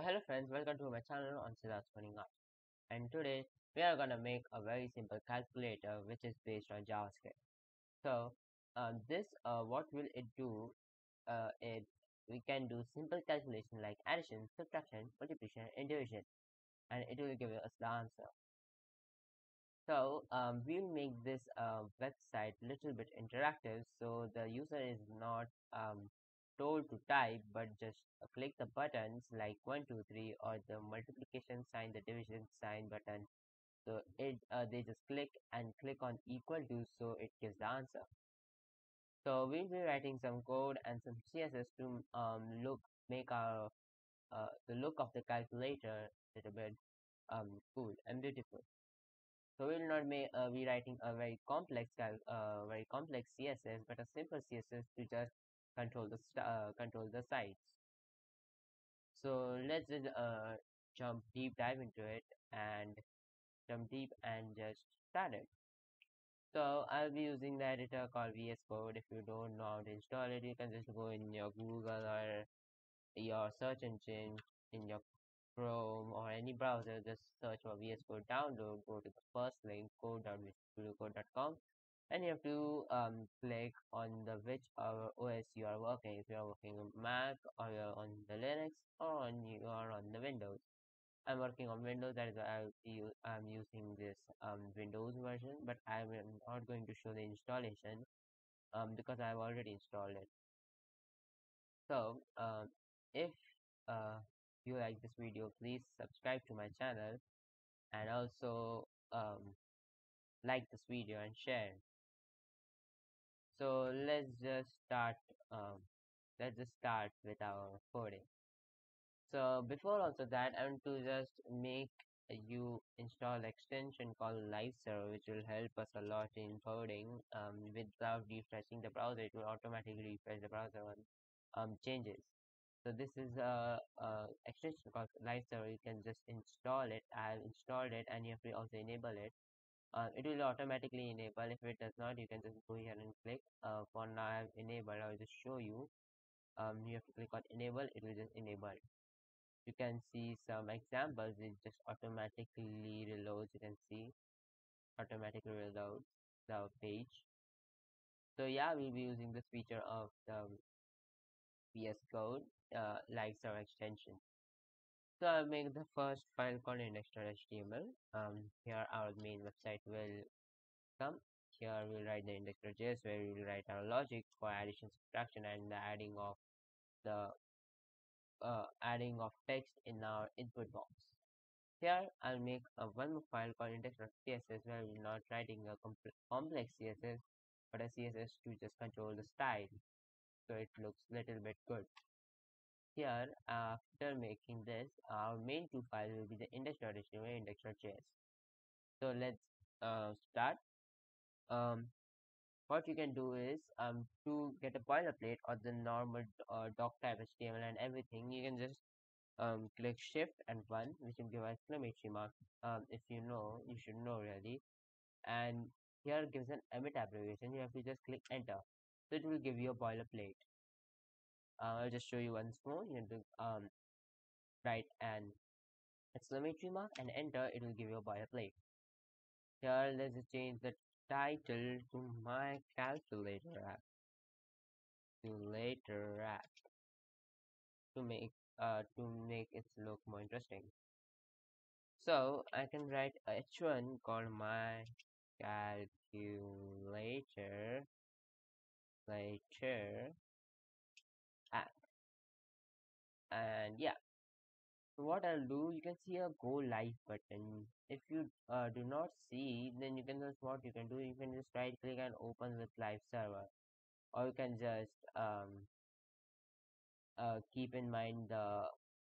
Hello friends, welcome to my channel on Siddharth Coding Art. And today we are gonna make a very simple calculator which is based on JavaScript. So this what will it do? It we can do simple calculation like addition, subtraction, multiplication, and division, and it will give us the answer. So we'll make this website little bit interactive, so the user is not told to type, but just click the buttons like 1, 2, 3, or the multiplication sign, the division sign button. So they just click and click on equal to, so it gives the answer. So we'll be writing some code and some CSS to make our the look of the calculator a little bit cool and beautiful. So we'll not be writing a very complex CSS, but a simple CSS to just control the sites. So let's just jump deep dive into it and jump deep and just start it. So I'll be using the editor called VS Code. If you don't know how to install it, you can just go in your Google or your search engine in your Chrome or any browser. Just search for VS Code download. Go to the first link, code.visualstudiocode.com, and you have to click on the which OS you are working. If you are working on Mac, or you're on the Linux, or you are on the Windows. I'm working on Windows, that is why I'm using this Windows version, but I'm not going to show the installation because I've already installed it. So if uh, you like this video, please subscribe to my channel and also like this video and share. So um, let's just start with our coding. So before also that, I want to just make you install extension called live server, which will help us a lot in coding. Without refreshing the browser, it will automatically refresh the browser when changes. So this is a extension called live server. You can just install it. I've installed it, and you have to also enable it. It will automatically enable. If it does not, you can just go here and click. For now, I've enabled. I'll just show you. You have to click on enable. It will just enable. You can see some examples. It just automatically reloads. You can see automatically reloads the page. So yeah, we'll be using this feature of the VS Code live server extension. So I'll make the first file called index.html. Here our main website will come. Here we'll write the index.js, where we'll write our logic for addition, subtraction, and the adding of text in our input box. Here I'll make one more file called index.css, where we're not writing a complex CSS, but a CSS to just control the style, so it looks little bit good. Here, after making this, our main two files will be the index.html and index.js. So let's start. What you can do is to get a boilerplate or the normal doc type HTML and everything, you can just click shift and 1, which will give exclamation mark. If you know, you should know really. And here gives an emit abbreviation. You have to just click enter, so it will give you a boilerplate. I'll just show you once more. You have to write an exclamation mark and enter. It will give you a boilerplate. Here let's just change the title to my calculator app to make it look more interesting. So I can write h1 called my calculator later app. And yeah, so what I'll do, you can see a go live button. If you do not see, then you can just what you can do, you can just right click and open with live server, or you can just keep in mind the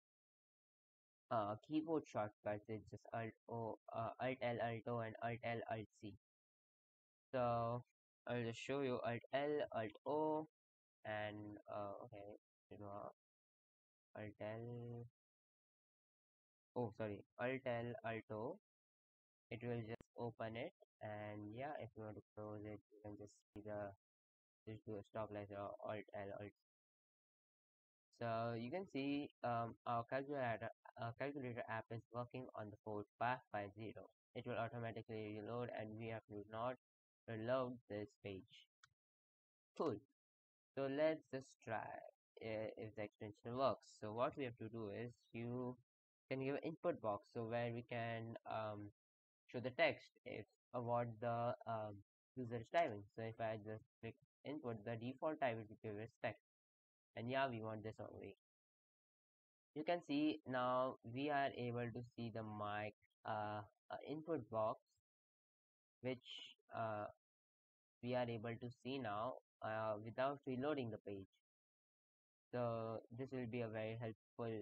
keyboard shortcuts. It's just Alt L, Alt O, and Alt L, Alt C. So I'll just show you Alt L, Alt O, and okay, you know, Alt L. Oh, sorry, Alt L, Alt O. It will just open it, and yeah, if you want to close it, you can just see the just do a stop like Alt L, Alt. So you can see our calculator app is working on the port 550. It will automatically reload and we have to not reload this page. Cool. So let's just try if the extension works. So what we have to do is you can give an input box so where we can show the text if what the user is typing. So if I just click input, the default type will give us text. And yeah, we want this only. You can see now we are able to see the mic input box, which we are able to see now without reloading the page. So this will be a very helpful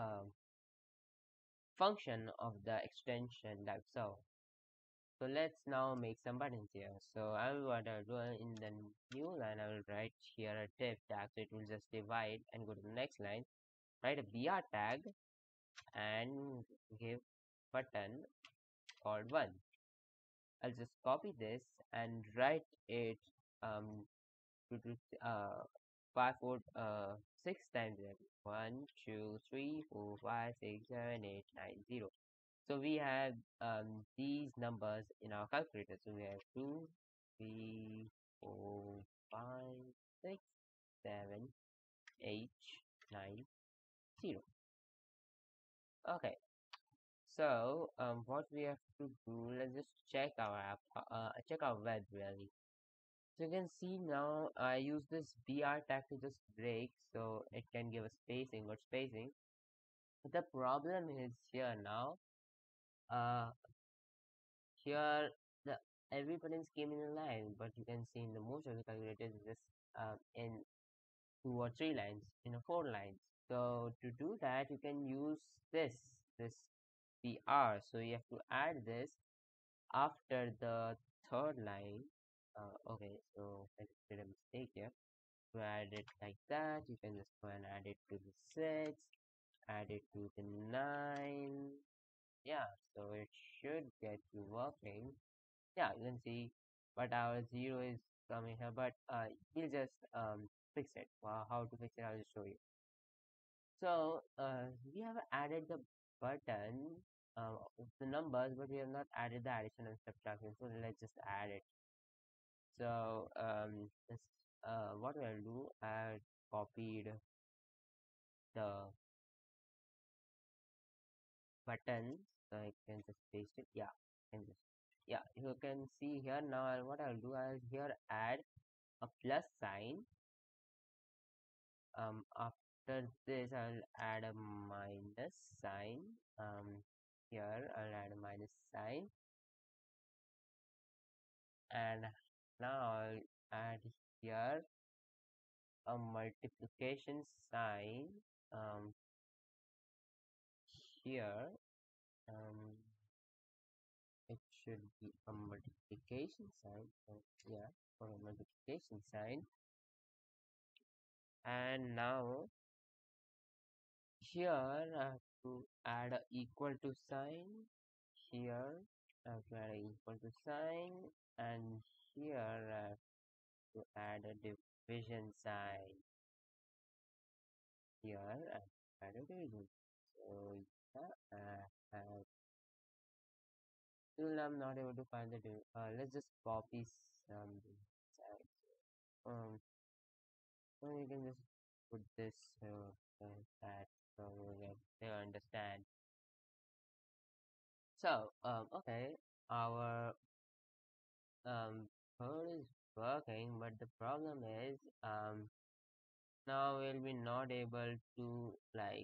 function of the extension like so. So let's now make some buttons here. So I will what I'll do in the new line, I will write here a div tag, so it will just divide and go to the next line. Write a br tag and give button called 1. I'll just copy this and write it um to 5 4 6 times there. 1 2 3 4 5 6 7 8 9 0. So we have these numbers in our calculator. So we have 2 3 4 5 6 7 8 9 0. Okay. So what we have to do, let's just check our app, check our web really. So you can see now I use this br tag to just break so it can give a spacing or spacing. But the problem is here now. Uh, Here the every buttons came in a line, but you can see in the most of the calculators just in 2 or 3 lines, in a 4 lines. So to do that, you can use this br. So you have to add this after the third line. Okay, so I just did a mistake here. To add it like that, you can just go and add it to the 6, add it to the 9. Yeah, so it should get you working. Yeah, you can see, but our 0 is coming here, but we'll just fix it. How to fix it, I'll just show you. So we have added the button of the numbers, but we have not added the addition and subtraction. So let's just add it. So what I'll do, I copied the button, so I can just paste it. Yeah, and just yeah, you can see here now. What I'll do, I'll here add a plus sign. After this I'll add a minus sign. Here I'll add a minus sign, and now I'll add here a multiplication sign. um Here it should be a multiplication sign. Yeah, for a multiplication sign. And now here I have to add a equal to sign. Here I have to add a equal to sign, and here I have to add a division sign. Here I have to add a division. So yeah, I have still I'm not able to find the let's just copy some sides. So you can just put this like that so they'll understand. So okay, our code is working, but the problem is now we'll be not able to like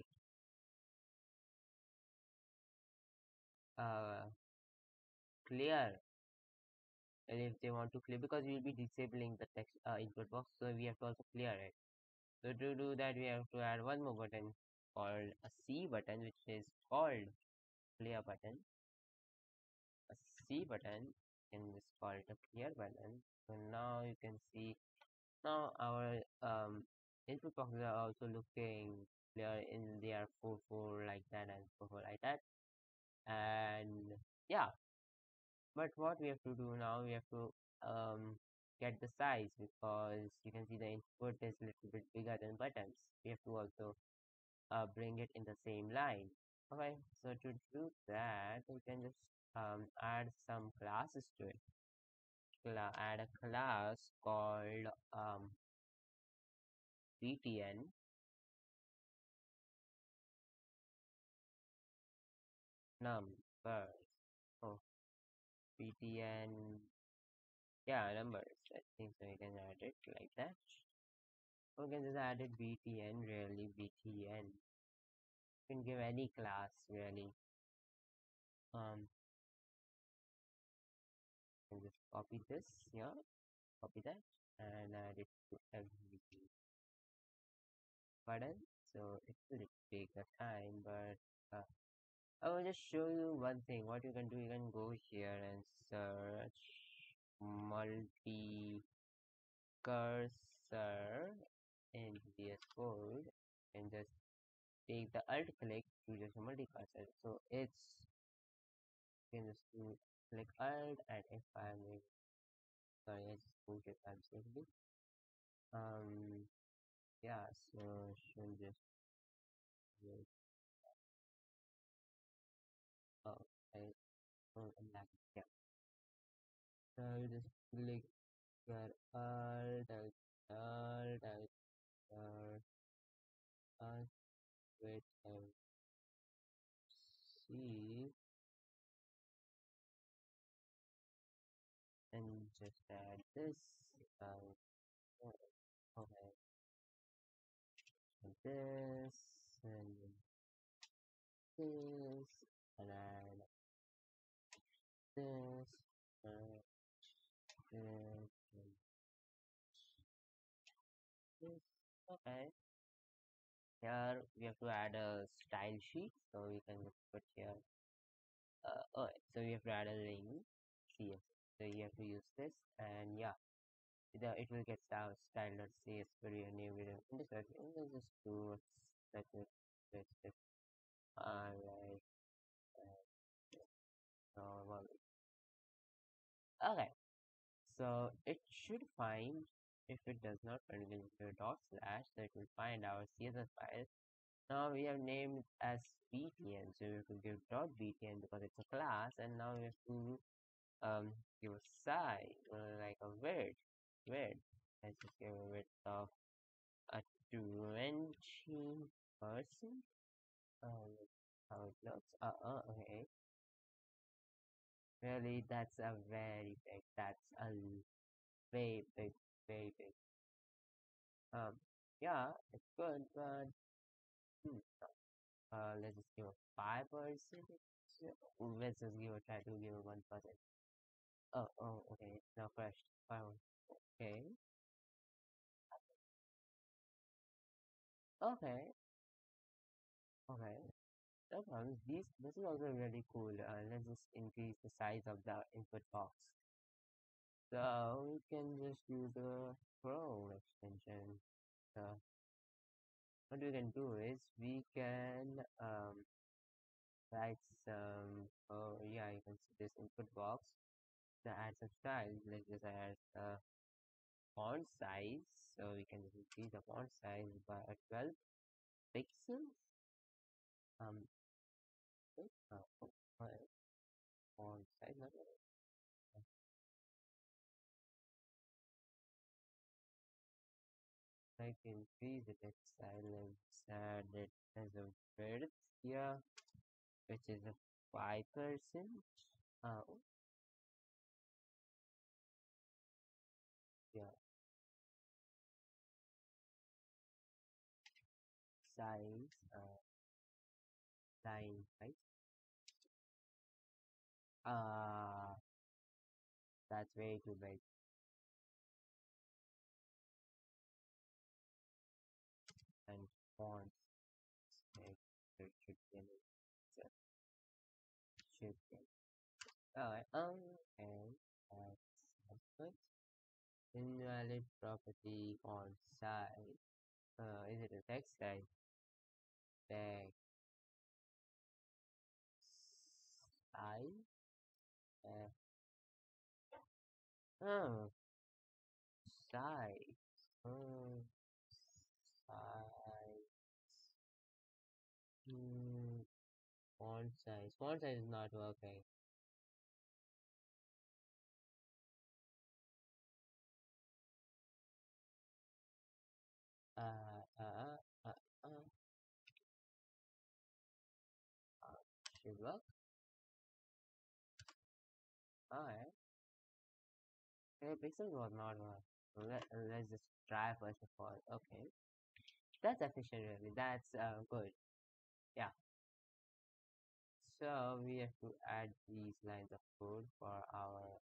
uh clear if they want to clear, because we'll be disabling the text input box, so we have to also clear it. So to do that we have to add one more button called a C button, which is called clear button. A C button, you can just call it a clear button. So now you can see now our input boxes are also looking clear in their 4 4 like that and 4 4 like that. And yeah, but what we have to do now, we have to get the size, because you can see the input is a little bit bigger than buttons. We have to also bring it in the same line. Okay, so to do that, we can just add some classes to it. Add a class called btn numbers. Oh, btn, yeah, numbers. I think so. You can add it like that. We can just add it btn, really btn. You can give any class really. Um, you can just copy this here, copy that, and add it to every button. So it will take the time, but I will just show you one thing. What you can do, you can go here and search multi cursor in VS Code and just take the alt click to just multi cursor. So it's, you can just do click alt, and if I'm sorry, I just moved it I'm safely. Yeah, so should just wait. Oh, I oh, I'm lagging. Yeah. So you just click your alt, alt, alt, alt, wait and see, and just add this. Um, oh, okay, and this, and this, and add this, and this, and this. Okay. Here we have to add a style sheet, so we can just put here. Alright, so we have to add a link. CS. So you have to use this, and yeah, it will get style.cs for your new video. In this version, we'll just do let it this like normal. Okay, so it should find, if it does not continue to dot slash, so it will find our CSS file. Now we have named as btn, so we have to give dot btn because it's a class, and now we have to give a size like a width. Let's just give a width of a 20%. How it looks. Okay. Really, that's a very big. That's a very big, very big. Yeah, it's good, but hmm, let's just give a 5%. Let's just give a try to give a 1%. Okay. Now crashed. Wow. Okay. Okay. Okay. No problem. This is also really cool. Let's just increase the size of the input box. So we can just use the Chrome extension. So what we can do is we can write some. Oh yeah, you can see this input box. To add some styles, let's just add font size. So we can just increase the font size by 12 pixels. Um, wait, font size. Not I can increase the text silence and it has a width here, which is a 5%. Oh, yeah, size, line height. Uh, that's way too big. And fonts, like, there should be an answer. Should be. Alright, and that's good. Invalid property on side. Is it a text type? Text size? Uh, oh, size. Oh, size. Hmm. Font size is not working. Uh, uh, uh, uh, should work. Alright. Okay, pixels was not work. Let's just try first of all. Okay. That's efficient really. That's good. Yeah. So we have to add these lines of code for our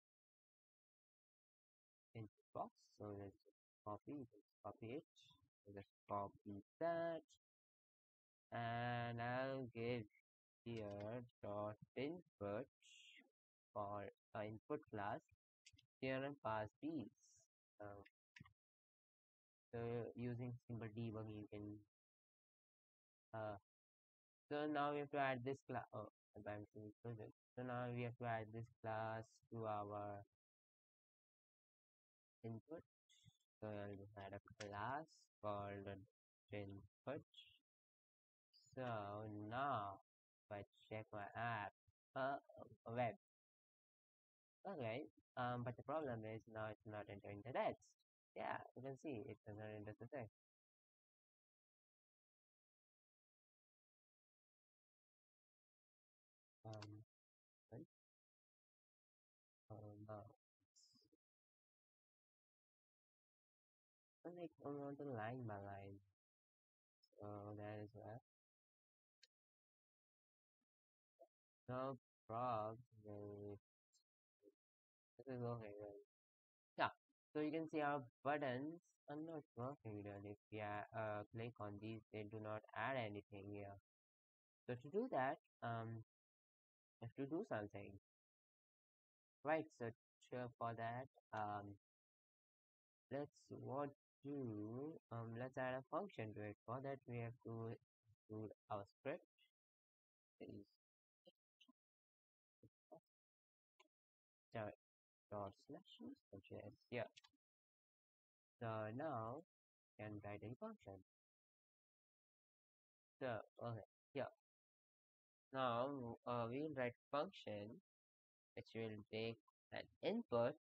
input box. So let's copy it. So just copy that, and I'll give here dot input for input class here and pass these. Uh, so using simple debugging, you can. Uh, so now we have to add this class. Oh, I'm saying project. So now we have to add this class to our input. So I'll just add a class called input. So now if I check my app, web. Okay. But the problem is now it's not entering the text. Yeah, you can see it doesn't enter the text. Um, right? No. It's like I want to line by line. So that is why. No props. This is okay. Right? Yeah. So you can see our buttons are not working really. If we click on these, they do not add anything here. So to do that, I have to do something. Right. So for that, let's what do let's add a function to it. For that, we have to include our script is dot slash such as yeah. So now can write a function. So okay, yeah. Now we will write function which will take an input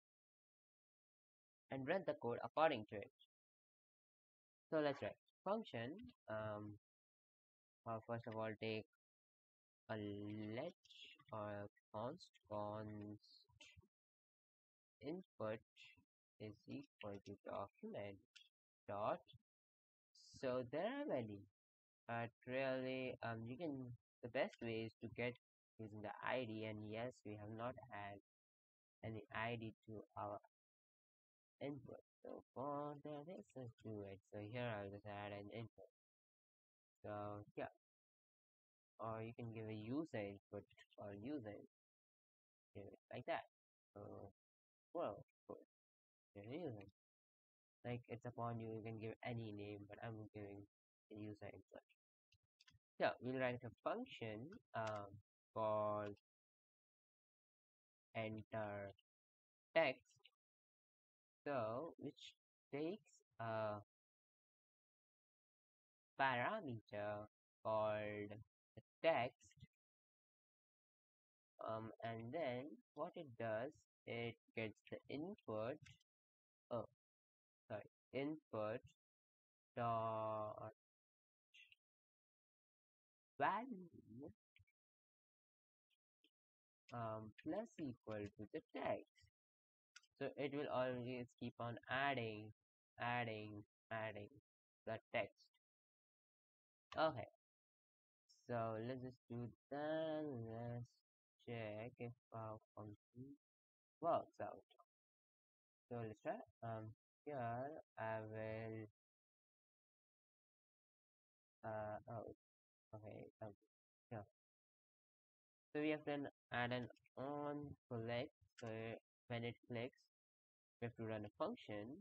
and run the code according to it. So let's write function. First of all, take a let or const input is equal to document dot. So there are many. Really, you can. The best way is to get using the ID, and yes, we have not had any ID to our input. So for that, let's do it. So here I'll just add an input. So yeah, or you can give a user input or user input, give it like that. So well, good. There is user. Like it's upon you. You can give any name, but I'm giving a user input. So we'll write a function called enter text. So which takes a parameter called text, and then what it does, it gets the input. Oh, sorry, input dot value plus equal to the text. So it will always keep on adding the text. Okay, so let's just do that. Let's check if our function works out. So let's try. Here I will. Oh, okay. Yeah. So we have to add an on collect. So when it clicks, we have to run a function.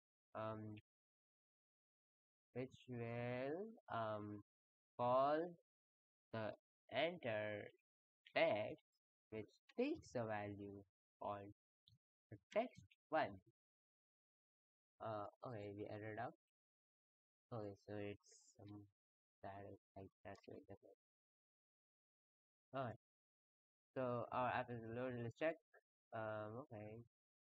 Which will call the enter text, which takes a value called the text one. Okay, we added up. Okay, so it's that is like that's way. Alright, so our app is loaded. Let's check. Okay,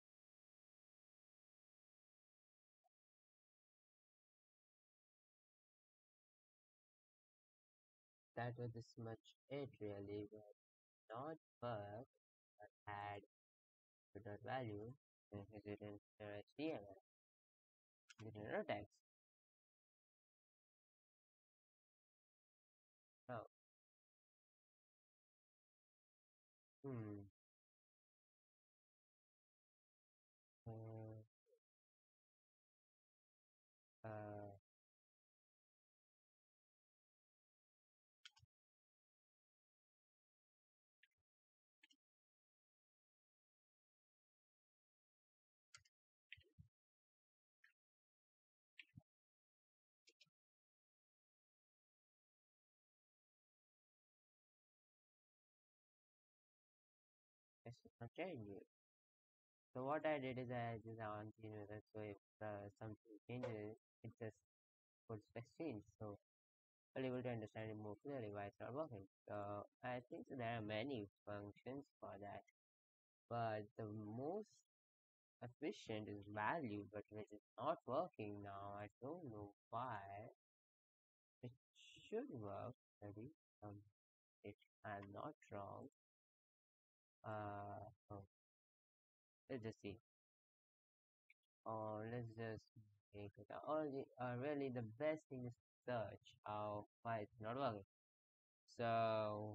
that was this much. It really was not work, but had dot value. And it didn't HTML, didn't know text. Oh, hmm. Uh, uh, it's not changing. So what I did is I just unchanged it. So if something changes, it just puts text change. So I'll able to understand it more clearly why it's not working. So I think there are many functions for that, but the most efficient is value, but which is not working now. I don't know why. It should work, maybe. If I'm not wrong. Oh, let's just see. Or let's just make it. Really, the best thing is search. Why it's not working? So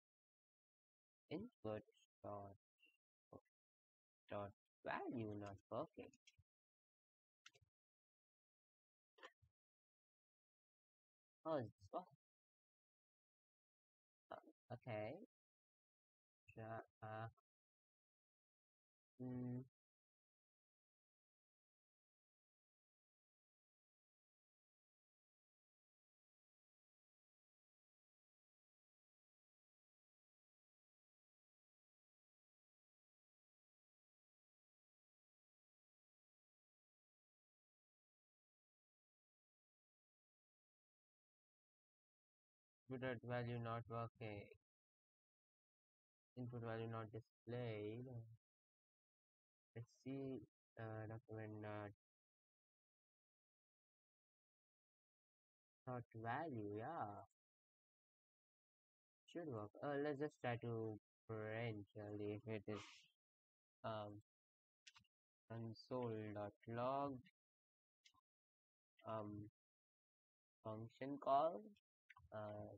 input dot dot value not working. Oh, it's working. Okay. Ja- Uh, mm, input dot value not working. Input value not displayed. Let's see. Document not value. Yeah, should work. Let's just try to print really if it is console.log um function call uh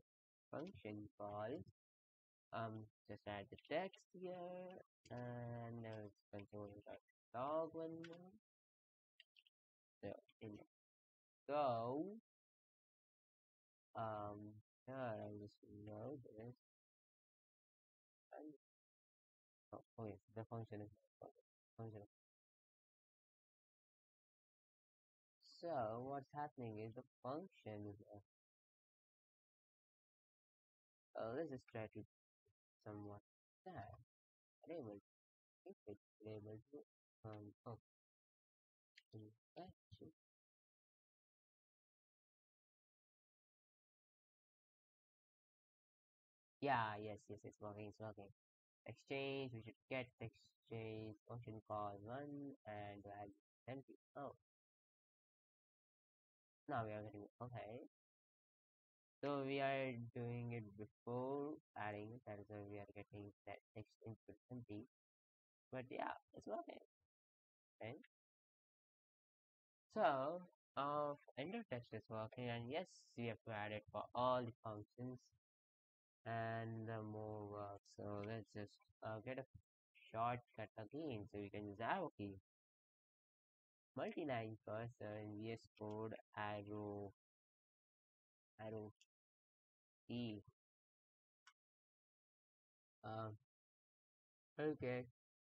just add the text here and there's console.log one more. So in go here I'll just load this and oh yes the function is function. So what's happening is the function is let's just try to somewhat that enable if it's able to oh actually yeah yes it's working. Exchange, we should get the exchange function call one and value empty. Oh, now we are getting okay. So we are doing it before adding, that is why we are getting that text input empty. But yeah, it's working. Okay. So enter text is working, and yes, we have to add it for all the functions and more work. So let's just get a shortcut again, so we can use arrow key. Multi-line cursor in VS Code arrow key. Um, okay,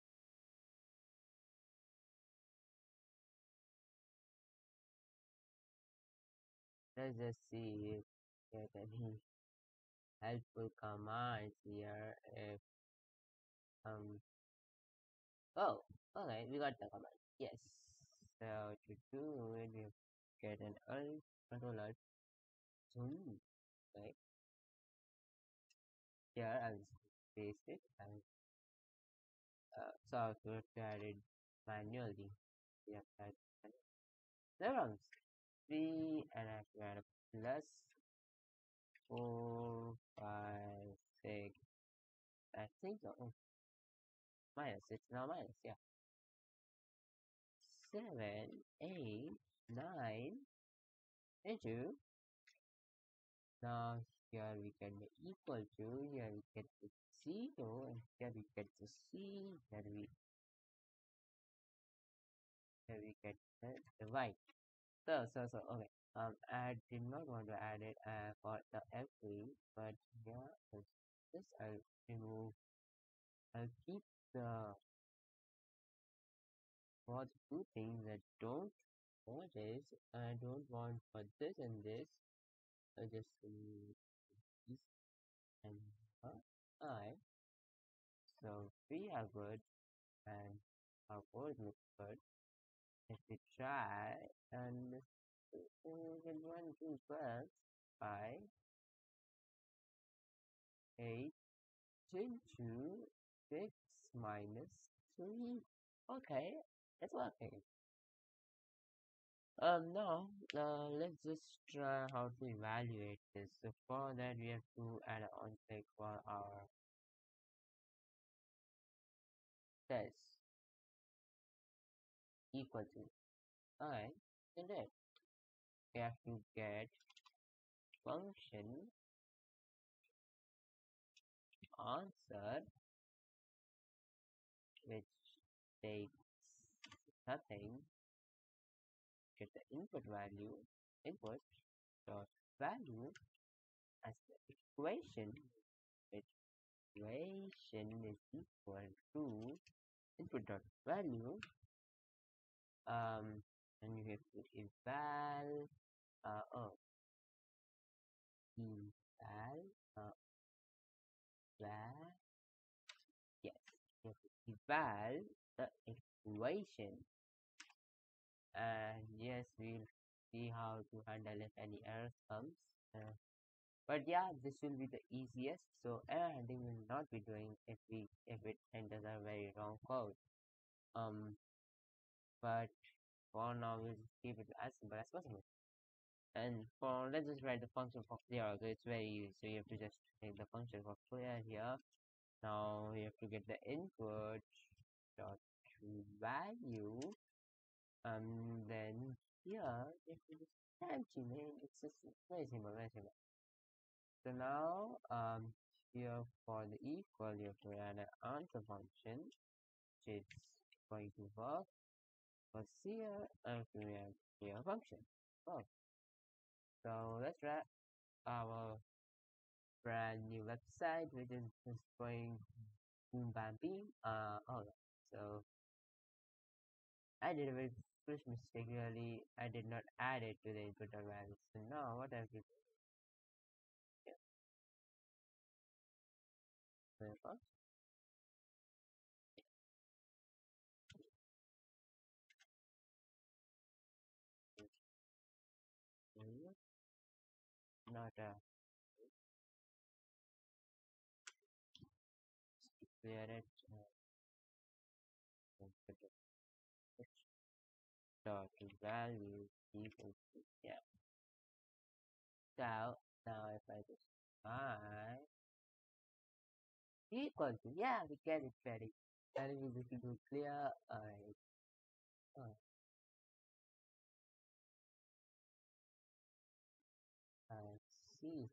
let's just see if there's any helpful commands here. If oh, okay, we got the command. Yes. So to do it, we have to get an alt control alt zoom. Okay. Here I'll just paste it and so I have to add it manually. Yeah, that there comes 3 and I have to add a plus 4, 5, 6. I think oh, minus. It's now minus. Yeah, 7, 8, 9 into. Now here we get the equal to. Here we get the 0, and here we get the C. Here we get the Y. So okay. I did not want to add it for the F3, but yeah, this I'll remove. I'll keep the for the two things that don't notice. I don't want for this and this. I just remove this and I. So we are good, and our code looks good. If we try and with 1, 2 plus 5, 8 into 6 minus 3. Okay, it's working. Now, let's just try how to evaluate this. So for that, we have to add an on-check for our test equal to. Alright, and then we have to get function answer, which takes nothing, get the input value, input dot value as the equation, which equation is equal to input dot value, and you have to eval, oh, eval, val, yes, you have to eval the equation, and yes, we'll see how to handle if any errors comes. But yeah, this will be the easiest. So error handling will not be doing if it enters a very wrong code. But for now we'll just keep it as simple as possible. And for let's just write the function for clear. So it's very easy. So you have to just take the function for clear here. Now you have to get the input dot value. Then here you have to just empty name. It's just very simple, very simple. So now here for the equal you have to add an answer function which is going to work for here and we have here function. Oh, so let's write our brand new website which is just going boom bam beam. So I did a very foolish mistake really. I did not add it to the input value. So now what I have to do is not clear it dot value equal to yeah. So now if I just I equal to yeah we get it very and we just do clear uh, I see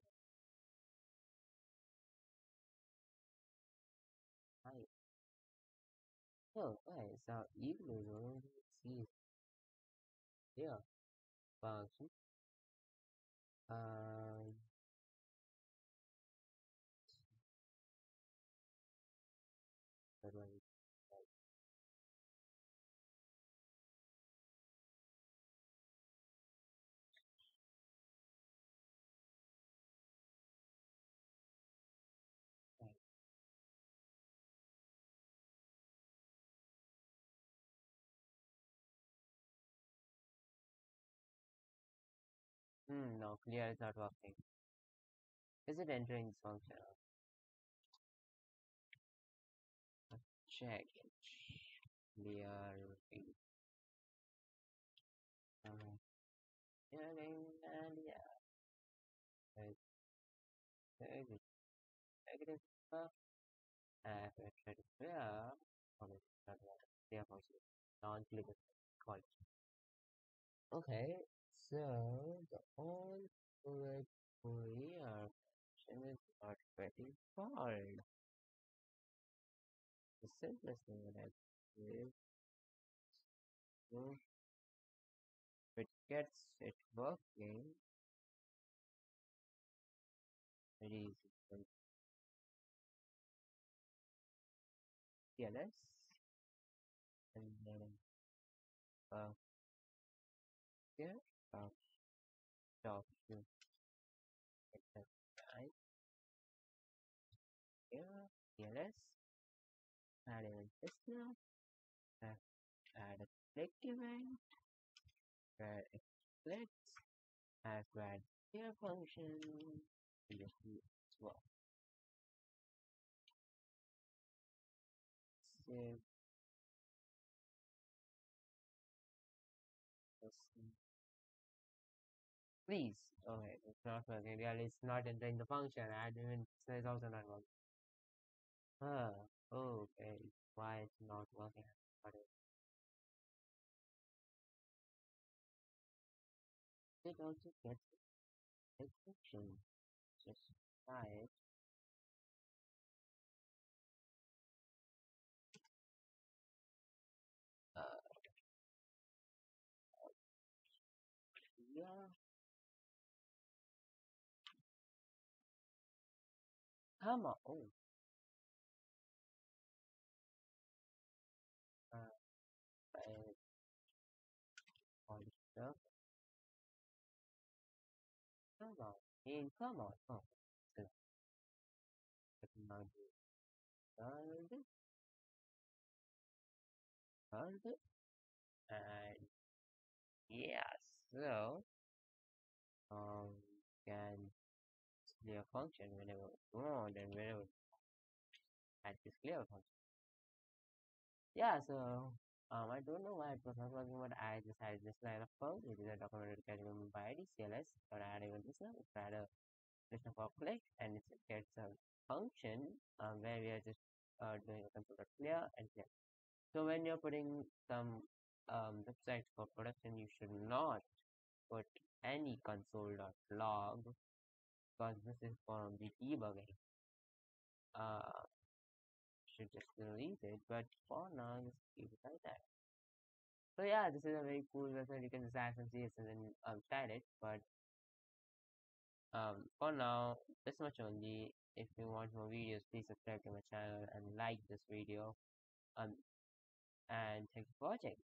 I oh okay so equal to see here function um that one is right. No clear is not working. Is it entering this function? check it. We are getting and yeah, it's negative stuff. And if I try to clear, not clear function, non-clickable call. Okay, so the all correct clear function is not getting called. The simplest thing that I do is if it gets it working, very easy. So TLS and then uh, here, uh, stop to get the I here, TLS, add an listener, add a click event, where it clicks, as grad here function, and just do it as well. Save this. Please, okay, it's not working. Really, it's not entering the function. Admin says also not working. Ah, okay. Why it's not working? But it also gets a function. Just try it. Uh, yeah. Come on. Oh, I all this stuff. Come on. Come on. Oh, so I can now do it. It, and yeah, so can clear function whenever we want and whenever at this clear function. Yeah, so I don't know why it was not working, but I just had this line of code, which is a documented category by ID CLS, or add even this now, add a listen for click, and it gets a function where we are just doing a computer clear and clear. So when you're putting some websites for production, you should not put any console.log because this is going to be debugging. Should just delete it, but for now, just keep it like that. So yeah, this is a very cool website. You can just add some CS and then style it. But for now, this much only. If you want more videos, please subscribe to my channel and like this video. Um, and thanks for watching.